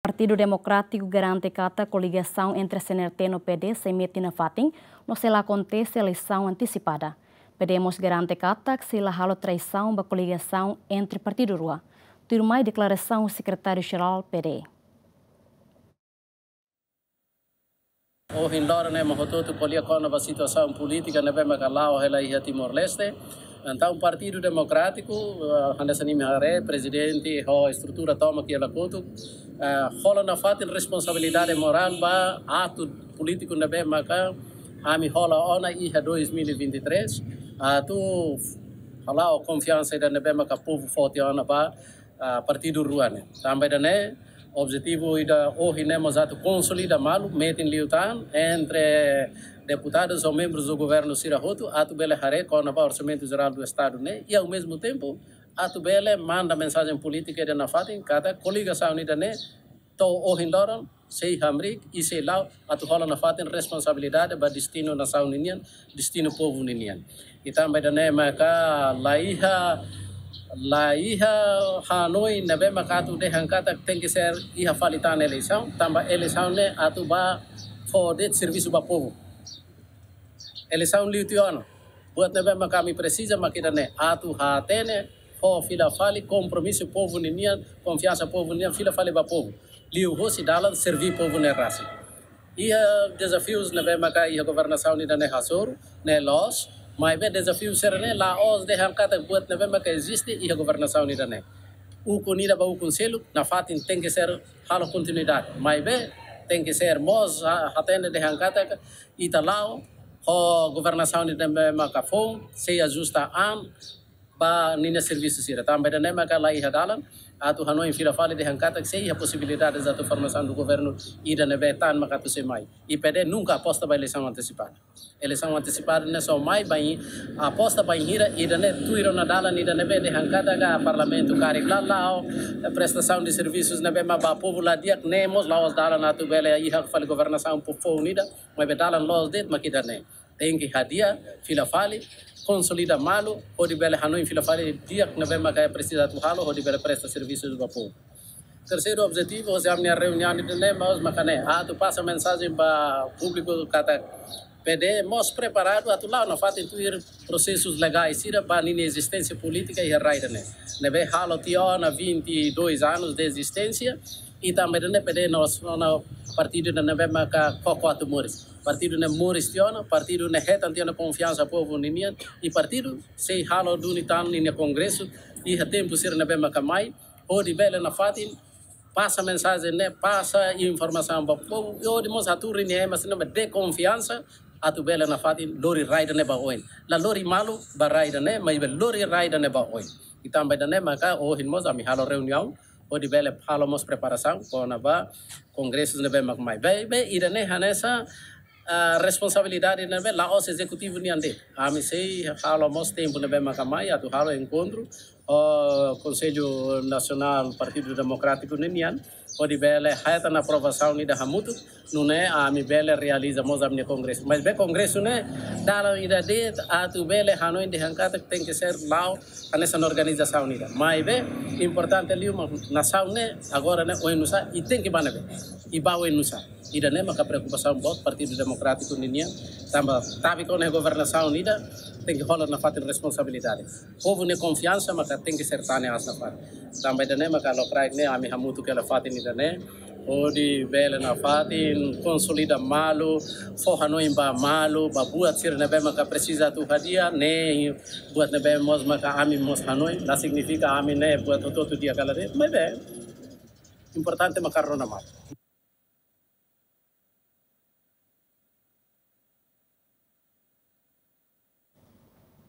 Partido Democrático garante que a coligação entre a CNRT e o PD se mete na fatin, não se lá acontece eleição antecipada. Podemos garante que se lá halo traição da coligação entre Partido Rua. Tiro mais declaração o secretário-geral PD. O hindora né mahototo polia com a situação política na bema calao ela ia Timor-Leste. Então o Partido Democrático nessa nimare presidente a estrutura toma que ela conta rola na fato responsabilidade moral ba ato político na bema ka ami rola ona ia 2023 tu halao confiança da na bema ka povo forte ona ba Partido Rua né também né objetivo ida hoje nemos ato consolida malu metem liutan entre deputados ou membros do governo Sirahoto ato bele hare com o orçamento geral do estado né e ao mesmo tempo ato bele manda mensagem política de na fatin cada coligação unida né to hoje ndoran sei hamrik e sei lá ato rola na fatin responsabilidade ba destino nação unian destino povo unian e também né maka Laiha Hanoi nabe makatu de hankata tem que ser iha falitan eleição tamba eleição ne atu ba fodet serviço ba povo eleição liutiono buat nabe makami precisa makida ne atu hatene fo fila fali compromisso povo ninian confiança povo ninian fila fali ba povo liu hosi dala servir povo ne raça ia desafios nabe makai ia governação ni ne hasor ne los mas bem desafio serene lá os de hankata buat na bem que existe e a governação nida né o conida ba o conselho na fatin tem que ser halo continuidade mas bem tem que ser mos atende de hankata e talao a governação nida bem macafon se ajusta ba nina serviço sira também né maca lá e hadalan atu hanoi fila fale de hankata que se a possibilidade da formação do governo ida nebe tan makatu se mai e PD nunca aposta ba eleição antecipada ne só mai bem aposta ba hira ida ne tuiro na dala ida nebe de hankata ga parlamento cari lá prestação de serviços nebe ma ba povo lá dia nemos lá os dala na tu bele aí ha fale governação povo unida mas be dala los det makida ne tem que hadia fila fale consolida malu ou de bela hanoi fila fale dia que nebe ma precisa tu halo ou de bela presta serviços do povo. Terceiro objetivo é a minha reunião de né mas macané tu passa mensagem para público kata PD mos preparado atu lá na fato incluir processos legais sira para a existência política e a raia né nebe halo tiona 22 anos de existência e também né PD nós no partido da nebe ma quatro mores partido ne moristiona partido ne retan tiona confiança povo ninian e partido sei halo dunitan ni congresso e a tempo ser nebe ma kamai ou de bela na fatin passa mensagem né passa informação para povo eu de mos aturi ne mas não de confiança atu bela na fatin lori raida ne ba oin la lori malu ba raida ne mas lori raida ne ba oin e também né maka o hinmos ami halo reunião ou de bela halo mos preparação com na ba congressos ne be mak mai be ida ne hanesa responsabilidade na be lá os executivo ni ande ami sei halo mos tempo na be makamai atu halo encontro o Conselho Nacional Partido Democrático Ninian o de bela haita na aprovação ni da hamutu não é ami bela realiza mos amne congresso mas be congresso né dala ida de atu bela hanoi de hankata tem que ser lá nessa organização ni mas be importante ali uma nação né agora né o enusa e tem que banabe e ba o enusa ida né maka preocupação bot Partido Democrático Ninian tamba tabi com a governação nida tem que rolar na fato responsabilidade povo ne confiança maka tem que ser tane as na fato também né maka lokrai né ami hamutu que ela fato nida né o de bela na fatin consolida malu fo hanoi ba malu ba buat sir na be maka precisa tu hadia ne buat na be mos maka ami mos hanoi la significa ami ne buat todo dia kala de mas be importante makarro na mal